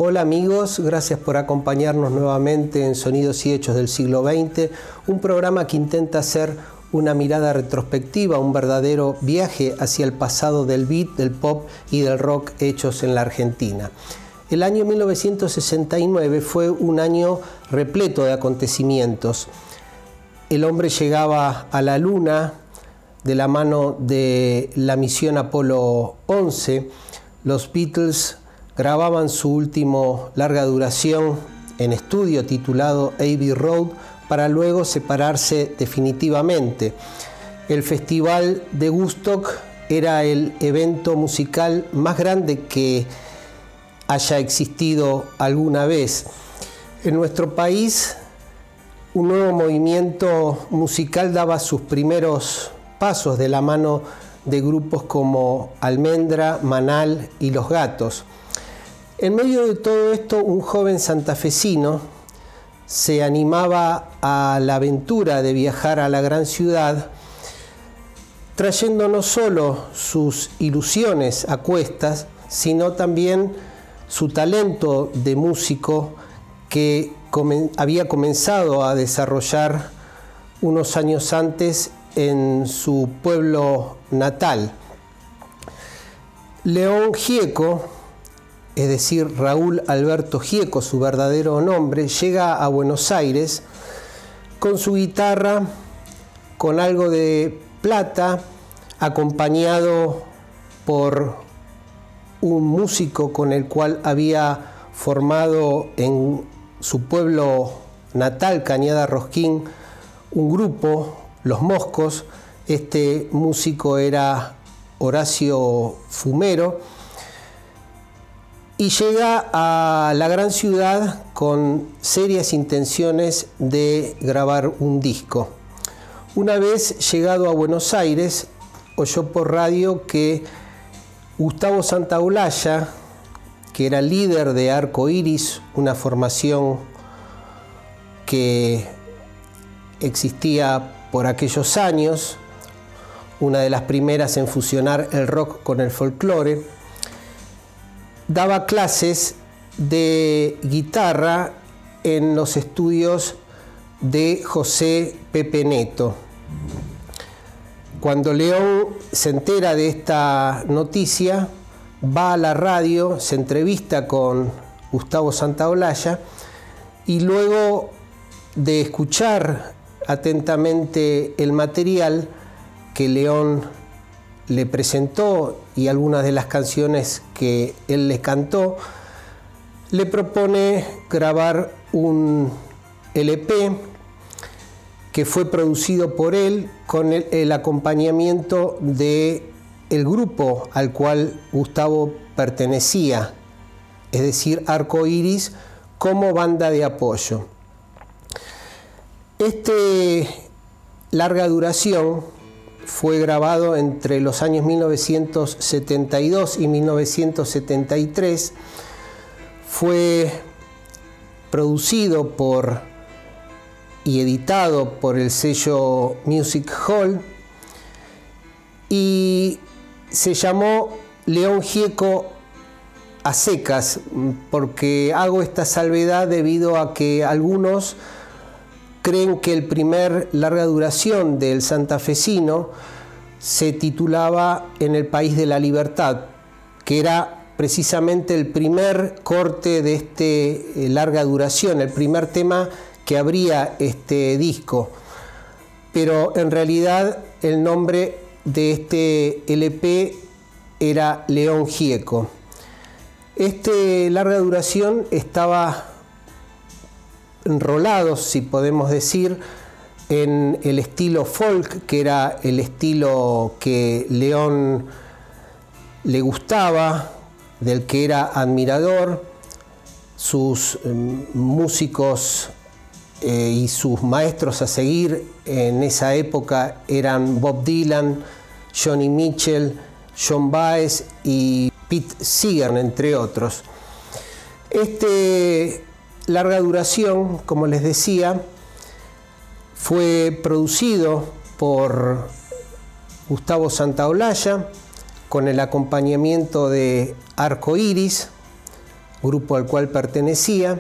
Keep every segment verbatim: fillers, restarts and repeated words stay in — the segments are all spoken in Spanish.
Hola amigos, gracias por acompañarnos nuevamente en Sonidos y Hechos del siglo veinte, un programa que intenta hacer una mirada retrospectiva, un verdadero viaje hacia el pasado del beat, del pop y del rock hechos en la Argentina. El año mil novecientos sesenta y nueve fue un año repleto de acontecimientos. El hombre llegaba a la Luna de la mano de la misión Apolo once. Los Beatles grababan su último larga duración en estudio titulado Abbey Road para luego separarse definitivamente. El Festival de Woodstock era el evento musical más grande que haya existido alguna vez. En nuestro país, un nuevo movimiento musical daba sus primeros pasos de la mano de grupos como Almendra, Manal y Los Gatos. En medio de todo esto, un joven santafesino se animaba a la aventura de viajar a la gran ciudad, trayendo no solo sus ilusiones a cuestas, sino también su talento de músico que comen- había comenzado a desarrollar unos años antes en su pueblo natal. León Gieco, es decir, Raúl Alberto Gieco, su verdadero nombre, llega a Buenos Aires con su guitarra, con algo de plata, acompañado por un músico con el cual había formado en su pueblo natal, Cañada Rosquín, un grupo, Los Moscos. Este músico era Horacio Fumero, y llega a la gran ciudad con serias intenciones de grabar un disco. Una vez llegado a Buenos Aires, oyó por radio que Gustavo Santaolalla, que era líder de Arco Iris, una formación que existía por aquellos años, una de las primeras en fusionar el rock con el folclore, daba clases de guitarra en los estudios de José Pepe Neto. Cuando León se entera de esta noticia, va a la radio, se entrevista con Gustavo Santaolalla y luego de escuchar atentamente el material que León le presentó y algunas de las canciones que él le cantó, le propone grabar un L P que fue producido por él con el, el acompañamiento de el grupo al cual Gustavo pertenecía, es decir, Arco Iris, como banda de apoyo. Este larga duración fue grabado entre los años mil novecientos setenta y dos y mil novecientos setenta y tres. Fue producido por y editado por el sello Music Hall y se llamó León Gieco a secas, porque hago esta salvedad debido a que algunos creen que el primer larga duración del santafesino se titulaba En el País de la Libertad, que era precisamente el primer corte de este larga duración, el primer tema que abría este disco. Pero en realidad el nombre de este L P era León Gieco. Este larga duración estaba enrolados, si podemos decir, en el estilo folk, que era el estilo que León le gustaba, del que era admirador. Sus eh, músicos eh, y sus maestros a seguir en esa época eran Bob Dylan, Joni Mitchell, John Baez y Pete Seeger, entre otros. Este larga duración, como les decía, fue producido por Gustavo Santaolalla con el acompañamiento de Arco Iris, grupo al cual pertenecía.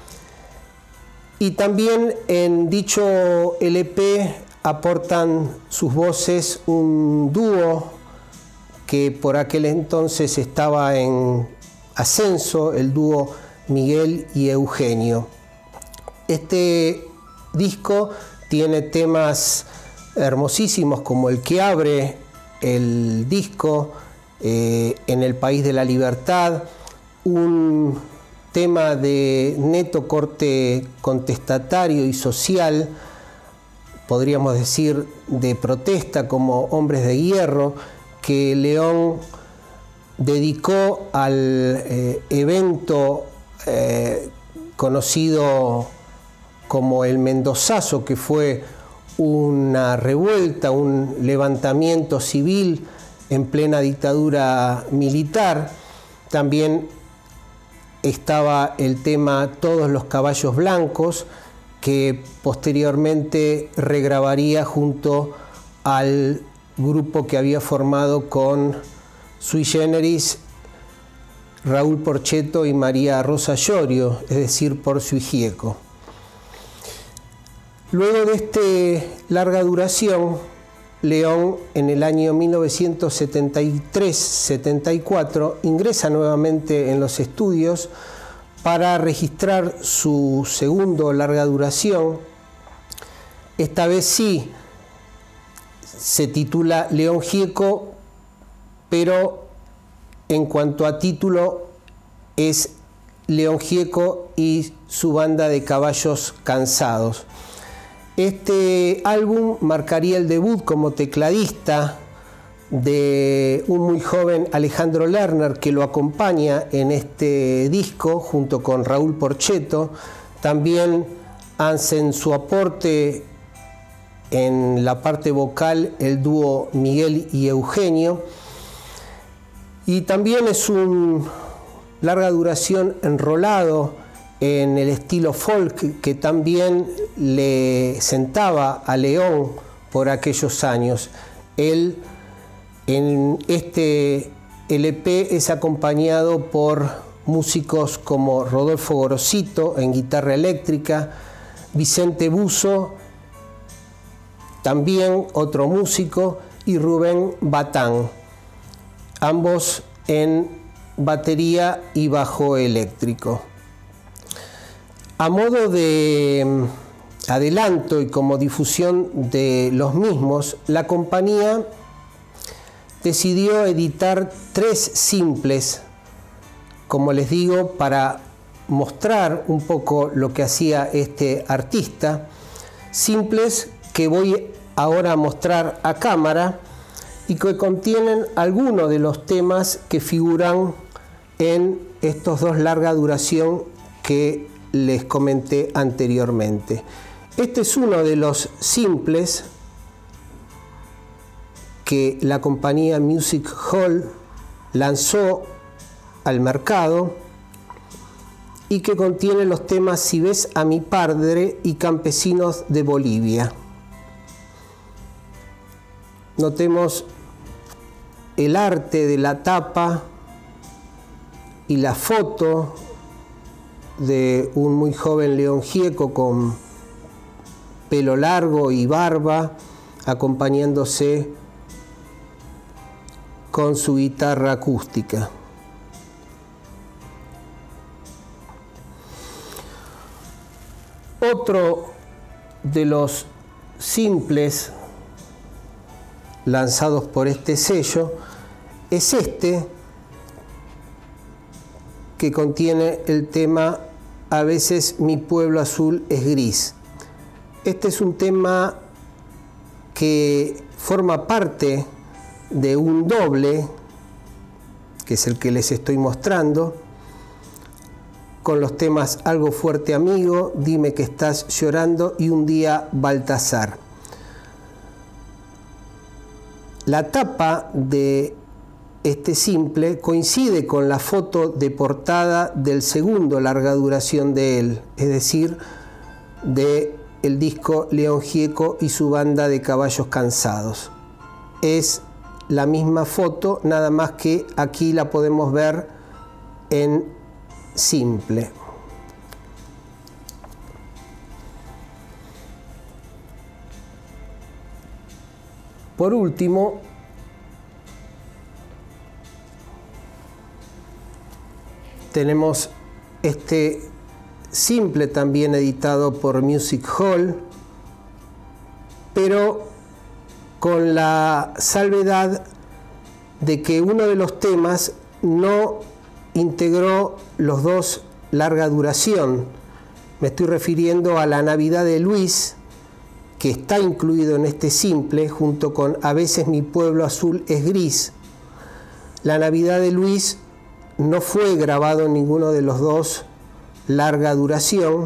Y también en dicho L P aportan sus voces un dúo que por aquel entonces estaba en ascenso, el dúo Miguel y Eugenio. Este disco tiene temas hermosísimos como el que abre el disco, eh, En el País de la Libertad, un tema de neto corte contestatario y social, podríamos decir de protesta, como Hombres de Hierro, que León dedicó al eh, evento eh, conocido como el Mendozazo, que fue una revuelta, un levantamiento civil en plena dictadura militar. También estaba el tema Todos los caballos blancos, que posteriormente regrabaría junto al grupo que había formado con Sui Generis, Raúl Porchetto y María Rosa Llorio, es decir, Porcio y Gieco. Luego de este larga duración, León en el año mil novecientos setenta y tres setenta y cuatro ingresa nuevamente en los estudios para registrar su segundo larga duración. Esta vez sí se titula León Gieco, pero en cuanto a título es León Gieco y su banda de caballos cansados. Este álbum marcaría el debut como tecladista de un muy joven Alejandro Lerner, que lo acompaña en este disco junto con Raúl Porchetto. También hacen su aporte en la parte vocal el dúo Miguel y Eugenio. Y también es un larga duración enrolado en el estilo folk que también le sentaba a León por aquellos años. Él en este L P es acompañado por músicos como Rodolfo Gorosito en guitarra eléctrica, Vicente Buzo, también otro músico, y Rubén Batán, ambos en batería y bajo eléctrico. A modo de adelanto y como difusión de los mismos, la compañía decidió editar tres simples, como les digo, para mostrar un poco lo que hacía este artista. Simples que voy ahora a mostrar a cámara y que contienen algunos de los temas que figuran en estos dos larga duración que les comenté anteriormente. Este es uno de los simples que la compañía Music Hall lanzó al mercado y que contiene los temas Si ves a mi padre y Campesinos de Bolivia. Notemos el arte de la tapa y la foto de un muy joven León Gieco con pelo largo y barba, acompañándose con su guitarra acústica. Otro de los simples lanzados por este sello es este, que contiene el tema A veces mi pueblo azul es gris. Este es un tema que forma parte de un doble, que es el que les estoy mostrando, con los temas Algo fuerte amigo, Dime que estás llorando y Un día Baltasar. La tapa de este simple coincide con la foto de portada del segundo larga duración de él, es decir, de el disco León Gieco y su banda de caballos cansados. Es la misma foto, nada más que aquí la podemos ver en simple. Por último, tenemos este simple también editado por Music Hall, pero con la salvedad de que uno de los temas no integró los dos larga duración. Me estoy refiriendo a La Navidad de Luis, que está incluido en este simple, junto con A veces mi pueblo azul es gris. La Navidad de Luis no fue grabado en ninguno de los dos larga duración.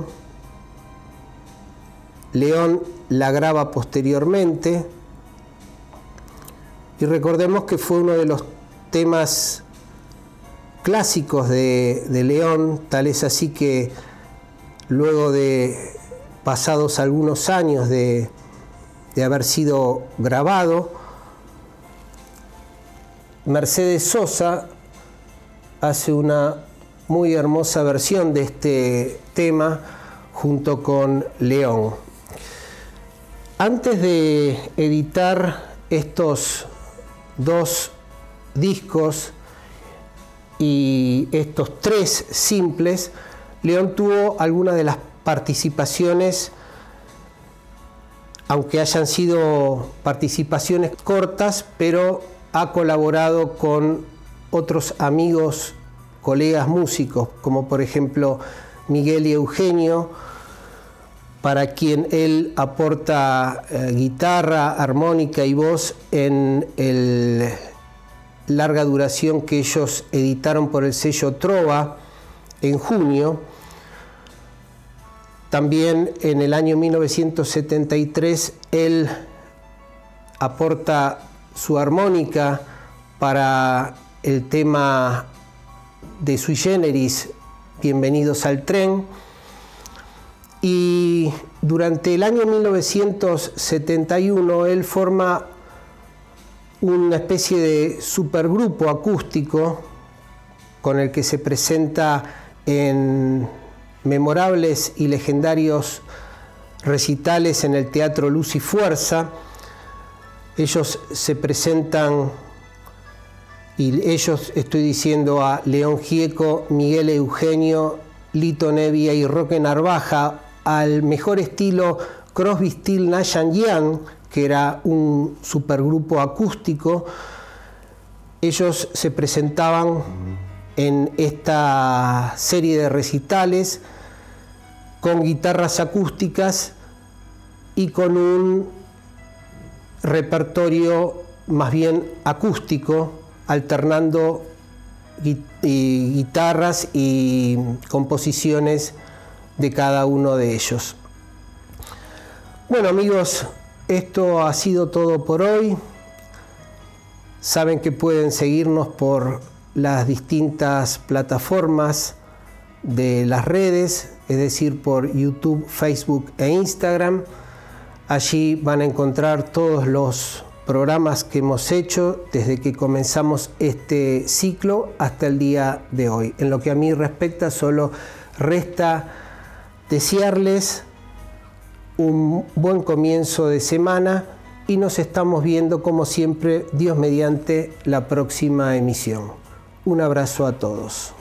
León la graba posteriormente. Y recordemos que fue uno de los temas clásicos de, de León, tal es así que luego de pasados algunos años de, de haber sido grabado, Mercedes Sosa hace una muy hermosa versión de este tema junto con León. Antes de editar estos dos discos y estos tres simples, León tuvo algunas de las participaciones, aunque hayan sido participaciones cortas, pero ha colaborado con otros amigos, colegas músicos, como por ejemplo Miguel y Eugenio, para quien él aporta eh, guitarra, armónica y voz en el larga duración que ellos editaron por el sello Trova en junio. También en el año mil novecientos setenta y tres él aporta su armónica para el tema de Sui Generis, Bienvenidos al Tren. Y durante el año mil novecientos setenta y uno él forma una especie de supergrupo acústico con el que se presenta en memorables y legendarios recitales en el Teatro Luz y Fuerza. Ellos se presentan, y ellos estoy diciendo a León Gieco, Miguel Eugenio, Lito Nevia y Roque Narvaja, al mejor estilo Crosby, Still, Nash and Young, que era un supergrupo acústico. Ellos se presentaban en esta serie de recitales con guitarras acústicas y con un repertorio más bien acústico, alternando guitarras y composiciones de cada uno de ellos. Bueno, amigos, esto ha sido todo por hoy. Saben que pueden seguirnos por las distintas plataformas de las redes, es decir, por YouTube, Facebook e Instagram. Allí van a encontrar todos los programas que hemos hecho desde que comenzamos este ciclo hasta el día de hoy. En lo que a mí respecta, solo resta desearles un buen comienzo de semana y nos estamos viendo, como siempre, Dios mediante, la próxima emisión. Un abrazo a todos.